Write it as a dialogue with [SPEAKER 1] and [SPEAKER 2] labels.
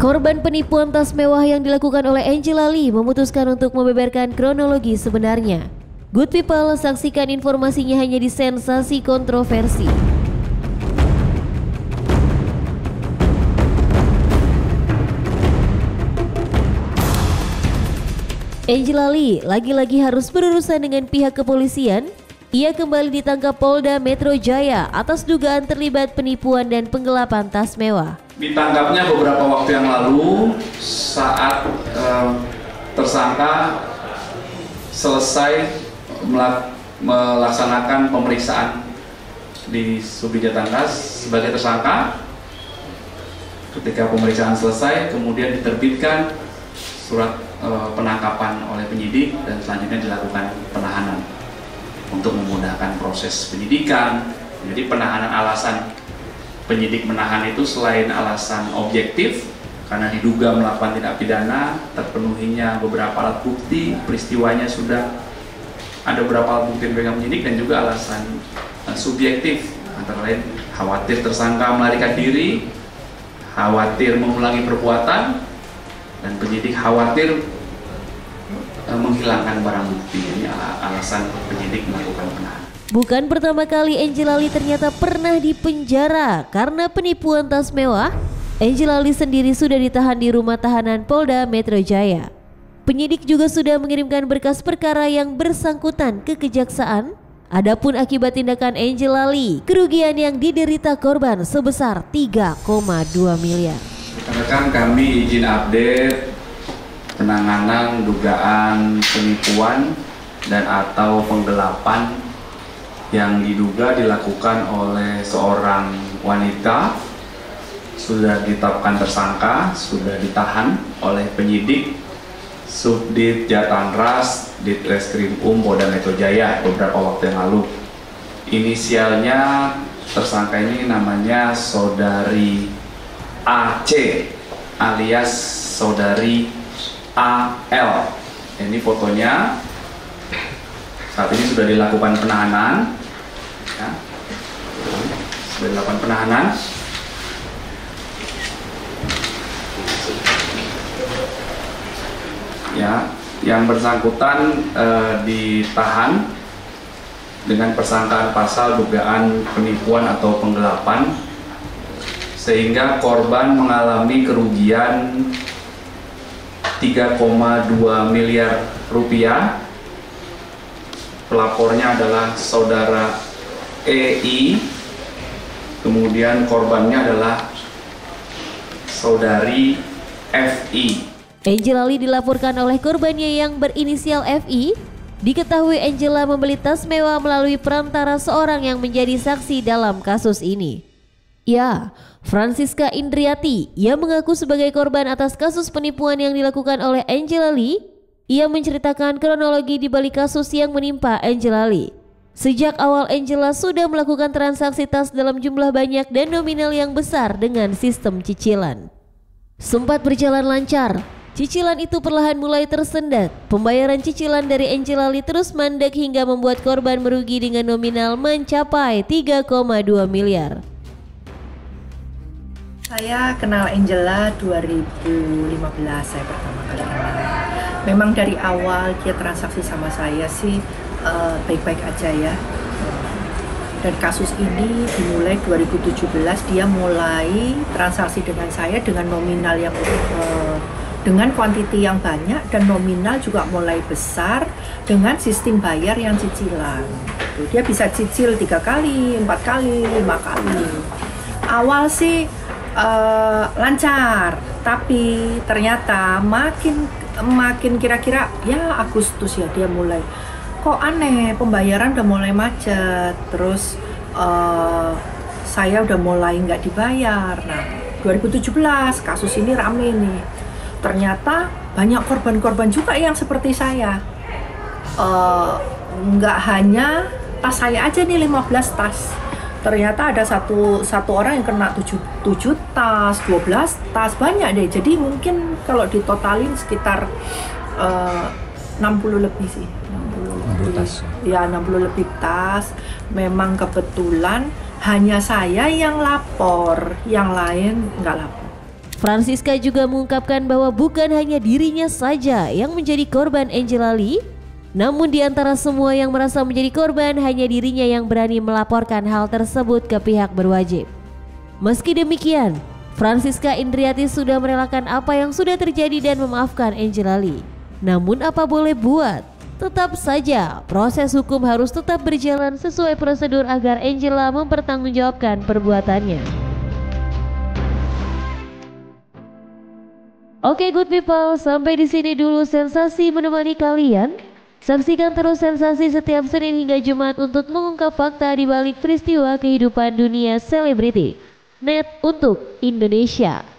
[SPEAKER 1] Korban penipuan tas mewah yang dilakukan oleh Angela Lee memutuskan untuk membeberkan kronologi sebenarnya. Good People, saksikan informasinya hanya di Sensasi Kontroversi. Angela Lee lagi-lagi harus berurusan dengan pihak kepolisian. Ia kembali ditangkap Polda Metro Jaya atas dugaan terlibat penipuan dan penggelapan tas mewah.
[SPEAKER 2] Ditangkapnya beberapa waktu yang lalu saat tersangka selesai melaksanakan pemeriksaan di Subdit Jatangkas sebagai tersangka. Ketika pemeriksaan selesai, kemudian diterbitkan surat penangkapan oleh penyidik dan selanjutnya dilakukan penahanan untuk memudahkan proses penyidikan. Jadi penahanan, alasan penyidik menahan itu selain alasan objektif karena diduga melakukan tindak pidana, terpenuhinya beberapa alat bukti, peristiwanya sudah ada beberapa alat bukti yang dipegang penyidik, dan juga alasan subjektif antara lain khawatir tersangka melarikan diri, khawatir mengulangi perbuatan, dan penyidik khawatir menghilangkan barang bukti. Ini alasan penyidik melakukan penahanan.
[SPEAKER 1] Bukan pertama kali Angela Lee ternyata pernah dipenjara karena penipuan tas mewah. Angela Lee sendiri sudah ditahan di rumah tahanan Polda Metro Jaya. Penyidik juga sudah mengirimkan berkas perkara yang bersangkutan ke kejaksaan. Adapun akibat tindakan Angela Lee, kerugian yang diderita korban sebesar 3,2 miliar.
[SPEAKER 2] Rekan kami izin update penanganan dugaan penipuan dan atau penggelapan yang diduga dilakukan oleh seorang wanita. Sudah ditetapkan tersangka, sudah ditahan oleh penyidik Subdit Jatangras Ditreskrim Polda Metro Jaya beberapa waktu yang lalu. Inisialnya tersangka ini namanya Saudari AC alias Saudari AL. Ini fotonya. Saat ini sudah dilakukan penahanan. Ya. Sudah dilakukan penahanan. Ya, yang bersangkutan ditahan dengan persangkaan pasal dugaan penipuan atau penggelapan, sehingga korban mengalami kerugian 3,2 miliar rupiah. Pelapornya adalah saudara EI, kemudian korbannya adalah saudari FI.
[SPEAKER 1] Angela Lee dilaporkan oleh korbannya yang berinisial FI. Diketahui Angela membeli tas mewah melalui perantara seorang yang menjadi saksi dalam kasus ini. Ya, Francisca Indriati, ia mengaku sebagai korban atas kasus penipuan yang dilakukan oleh Angela Lee. Ia menceritakan kronologi di balik kasus yang menimpa Angela Lee. Sejak awal Angela sudah melakukan transaksi tas dalam jumlah banyak dan nominal yang besar dengan sistem cicilan. Sempat berjalan lancar, cicilan itu perlahan mulai tersendat. Pembayaran cicilan dari Angela Lee terus mandek hingga membuat korban merugi dengan nominal mencapai 3,2 miliar.
[SPEAKER 3] Saya kenal Angela 2015, saya pertama kali kenal. Memang dari awal dia transaksi sama saya sih baik-baik aja ya. Dan kasus ini dimulai 2017, dia mulai transaksi dengan saya dengan nominal yang dengan kuantiti yang banyak dan nominal juga mulai besar dengan sistem bayar yang cicilan. Dia bisa cicil 3 kali, 4 kali, 5 kali. Awal sih lancar, tapi ternyata makin kira-kira ya Agustus ya dia mulai kok aneh, pembayaran udah mulai macet, terus saya udah mulai nggak dibayar. Nah 2017 kasus ini rame nih, ternyata banyak korban-korban juga yang seperti saya. Nggak hanya tas saya aja nih 15 tas, ternyata ada satu orang yang kena 7 tas, 12 tas, banyak deh. Jadi mungkin kalau ditotalin sekitar 60 lebih sih. 60 tas. Ya 60 lebih tas. Memang kebetulan hanya saya yang lapor, yang lain nggak lapor.
[SPEAKER 1] Francisca juga mengungkapkan bahwa bukan hanya dirinya saja yang menjadi korban Angela Lee, namun di antara semua yang merasa menjadi korban, hanya dirinya yang berani melaporkan hal tersebut ke pihak berwajib. Meski demikian, Francisca Indriati sudah merelakan apa yang sudah terjadi dan memaafkan Angela Lee. Namun apa boleh buat, tetap saja proses hukum harus tetap berjalan sesuai prosedur agar Angela mempertanggungjawabkan perbuatannya. Oke good people, sampai di sini dulu sensasi menemani kalian. Saksikan terus sensasi setiap Senin hingga Jumat untuk mengungkap fakta di balik peristiwa kehidupan dunia selebriti. Net untuk Indonesia.